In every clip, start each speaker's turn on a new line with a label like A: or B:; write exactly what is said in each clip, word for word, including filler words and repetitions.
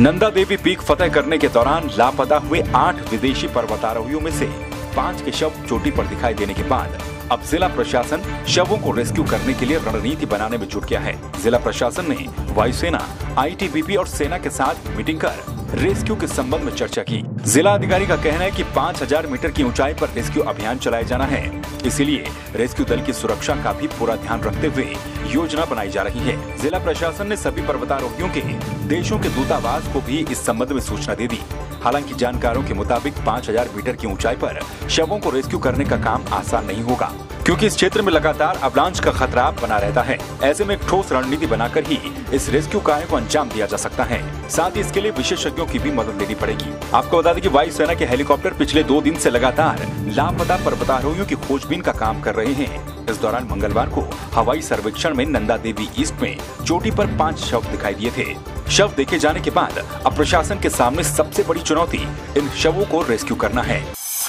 A: Nanda Devi peak फतेह करने के दौरान लापता हुए आठ विदेशी पर्वतारोहियों में से पांच के शव चोटी पर दिखाई देने के बाद अब जिला प्रशासन शवों को रेस्क्यू करने के लिए रणनीति बनाने में जुट गया है। जिला प्रशासन ने वायुसेना, आई टी बी पी और सेना के साथ मीटिंग कर रेस्क्यू के संबंध में चर्चा की। जिला अधिकारी का कहना है कि पाँच हज़ार मीटर की ऊंचाई पर रेस्क्यू अभियान चलाया जाना है, इसीलिए रेस्क्यू दल की सुरक्षा का भी पूरा ध्यान रखते हुए योजना बनाई जा रही है। जिला प्रशासन ने सभी पर्वतारोहियों के देशों के दूतावास को भी इस संबंध में सूचना दे दी। हालांकि जानकारों के मुताबिक पाँच हज़ार मीटर की ऊंचाई पर शवों को रेस्क्यू करने का काम आसान नहीं होगा, क्योंकि इस क्षेत्र में लगातार अवलांच का खतरा बना रहता है। ऐसे में ठोस रणनीति बनाकर ही इस रेस्क्यू कार्य को अंजाम दिया जा सकता है। साथ ही इसके लिए विशेषज्ञों की भी मदद लेनी पड़ेगी। आपको बता दें कि वायुसेना के हेलीकॉप्टर पिछले दो दिन से लगातार लापता पर्वतारोहियों की खोजबीन का काम कर रहे हैं। इस दौरान मंगलवार को हवाई सर्वेक्षण में नंदा देवी ईस्ट में चोटी पर पांच शव दिखाई दिए थे। शव देखे जाने के बाद अब प्रशासन के सामने सबसे बड़ी चुनौती इन शवों को रेस्क्यू करना है।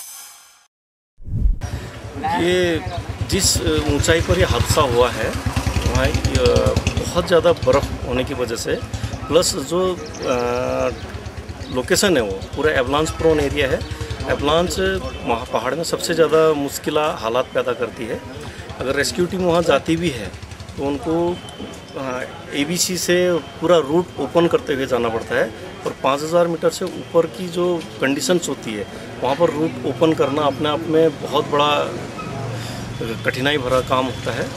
B: ये जिस ऊंचाई पर यह हादसा हुआ है वहाँ बहुत ज़्यादा बर्फ़ होने की वजह से, प्लस जो लोकेशन है वो पूरा एवलांच प्रोन एरिया है। एवलांच वहाँ पहाड़ में सबसे ज़्यादा मुश्किल हालात पैदा करती है। अगर रेस्क्यू टीम वहाँ जाती भी है तो उनको ए बी सी से पूरा रूट ओपन करते हुए जाना पड़ता है, और पाँच हज़ार मीटर से ऊपर की जो कंडीशंस होती है वहाँ पर रूट ओपन करना अपने आप में बहुत बड़ा कठिनाई भरा काम होता है।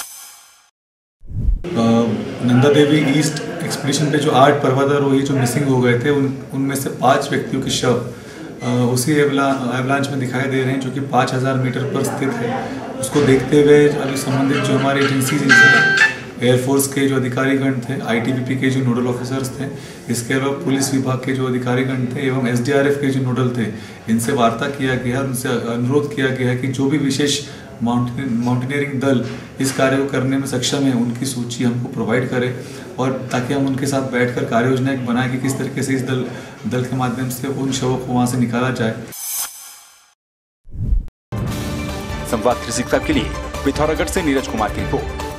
C: नंदा देवी ईस्ट एक्सपीडिशन पे जो आठ पर्वतारोही जो मिसिंग हो गए थे, उन उनमें से पाँच व्यक्तियों के शव उसी एवलांच में दिखाई दे रहे हैं, जो कि पाँच हज़ार मीटर पर स्थित है। उसको देखते हुए अभी संबंधित जो हमारे एजेंसीज हैं, एयरफोर्स के जो अधिकारीगण थे, आई टी बी पी के जो नोडल ऑफिसर्स थे, इसके अलावा पुलिस विभाग के जो अधिकारीगण थे एवं एस डी आर एफ के जो नोडल थे, इनसे वार्ता किया गया, उनसे अनुरोध किया गया कि जो भी विशेष माउंटेन माउंटेनियरिंग दल इस कार्य को करने में सक्षम है उनकी सूची हमको प्रोवाइड करें, और ताकि हम उनके साथ बैठकर कार्य योजना बनाएं कि किस तरीके से इस दल दल के माध्यम से उन शवों को वहाँ से निकाला जाए।
A: संवाद थ्री सिक्सटी फाइव के लिए पिथौरागढ़ से नीरज कुमार की रिपोर्ट।